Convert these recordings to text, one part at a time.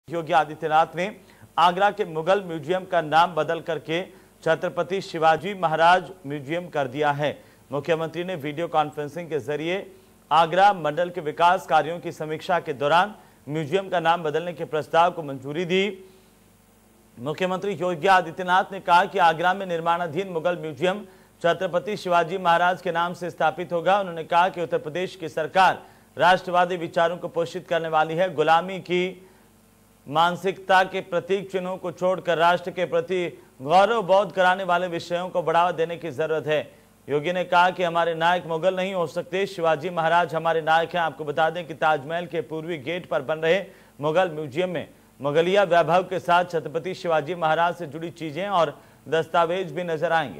योगी आदित्यनाथ ने आगरा के मुगल म्यूजियम का नाम बदल करके छत्रपति शिवाजी महाराज म्यूजियम कर दिया है। मुख्यमंत्री ने वीडियो कॉन्फ्रेंसिंग के जरिए आगरा मंडल के विकास कार्यों की समीक्षा के दौरान म्यूजियम का नाम बदलने के प्रस्ताव को मंजूरी दी। मुख्यमंत्री योगी आदित्यनाथ ने कहा कि आगरा में निर्माणाधीन मुगल म्यूजियम छत्रपति शिवाजी महाराज के नाम से स्थापित होगा। उन्होंने कहा कि उत्तर प्रदेश की सरकार राष्ट्रवादी विचारों को पोषित करने वाली है। गुलामी की मानसिकता के प्रतीक चिन्हों को छोड़कर राष्ट्र के प्रति गौरव बोध कराने वाले विषयों को बढ़ावा देने की जरूरत है। योगी ने कहा कि हमारे नायक मुगल नहीं हो सकते, शिवाजी महाराज हमारे नायक हैं। आपको बता दें कि ताजमहल के पूर्वी गेट पर बन रहे मुगल म्यूजियम में मुगलिया वैभव के साथ छत्रपति शिवाजी महाराज से जुड़ी चीजें और दस्तावेज भी नजर आएंगे।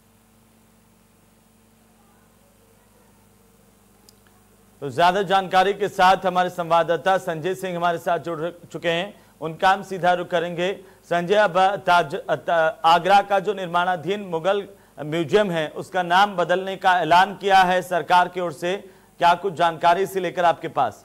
तो ज्यादा जानकारी के साथ हमारे संवाददाता संजय सिंह हमारे साथ जुड़ चुके हैं, उनका हम सीधा रुख करेंगे। संजय, अब आगरा का जो निर्माणाधीन मुगल म्यूजियम है उसका नाम बदलने का ऐलान किया है सरकार की ओर से, क्या कुछ जानकारी इसे लेकर आपके पास?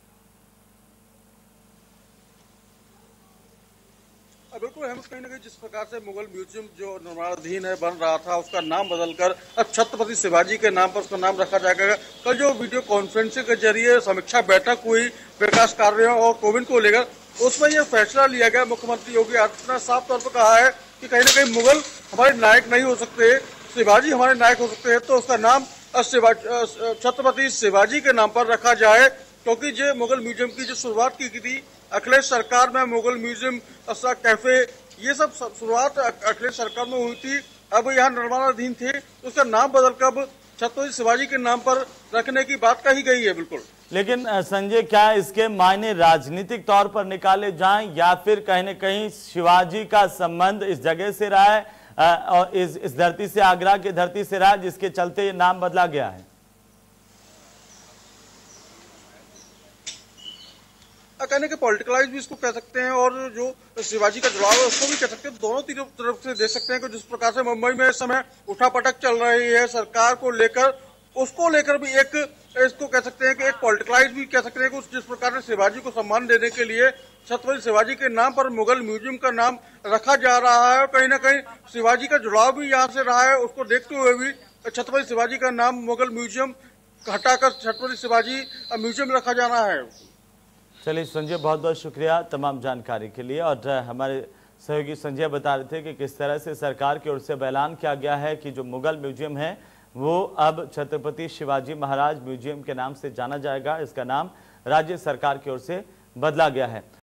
बिल्कुल हेमंत, कहीं ना कहीं जिस प्रकार से मुगल म्यूजियम जो निर्माणाधीन है बन रहा था उसका नाम बदलकर अब छत्रपति शिवाजी के नाम पर उसका नाम रखा जाएगा। कल जो वीडियो कॉन्फ्रेंसिंग के जरिए समीक्षा बैठक हुई विकास कार्यों और कोविड को लेकर, उसमें यह फैसला लिया गया। मुख्यमंत्री योगी आदित्यनाथ साफ तौर पर कहा है कि कहीं ना कहीं मुगल हमारे नायक नहीं हो सकते, शिवाजी हमारे नायक हो सकते हैं, तो उसका नाम छत्रपति शिवाजी के नाम पर रखा जाए। क्योंकि जो मुगल म्यूजियम की जो शुरुआत की गई थी अखिलेश सरकार में, मुगल म्यूजियम कैफे, ये सब शुरुआत अखिलेश सरकार में हुई थी। अब यहाँ निर्माणाधीन थे, उसका नाम बदलकर अब छत्रपति शिवाजी के नाम पर रखने की बात कही गई है। बिल्कुल, लेकिन संजय, क्या इसके मायने राजनीतिक तौर पर निकाले जाएं या फिर कहीं न कहीं शिवाजी का संबंध इस जगह से रहा है और इस धरती से, आगरा की धरती से रहा, जिसके चलते ये नाम बदला गया है? कहने के पॉलिटिकलाइज भी इसको कह सकते हैं और जो शिवाजी का जुड़ाव है उसको भी कह सकते हैं। दोनों तरफ से दे सकते हैं कि जिस प्रकार से मुंबई में इस समय उठापटक चल रही है सरकार को लेकर, उसको लेकर भी एक इसको कह सकते हैं कि एक पॉलिटिकलाइज भी कह सकते हैं कि जिस प्रकार से शिवाजी को सम्मान देने के लिए छत्रपति शिवाजी के नाम पर मुगल म्यूजियम का नाम रखा जा रहा है। और कहीं ना कहीं शिवाजी का जुड़ाव भी यहाँ से रहा है, उसको देखते हुए भी छत्रपति शिवाजी का नाम मुगल म्यूजियम हटाकर छत्रपति शिवाजी म्यूजियम रखा जाना है। चलिए संजय, बहुत बहुत शुक्रिया तमाम जानकारी के लिए। और हमारे सहयोगी संजय बता रहे थे कि किस तरह से सरकार की ओर से ऐलान किया गया है कि जो मुगल म्यूजियम है वो अब छत्रपति शिवाजी महाराज म्यूजियम के नाम से जाना जाएगा। इसका नाम राज्य सरकार की ओर से बदला गया है।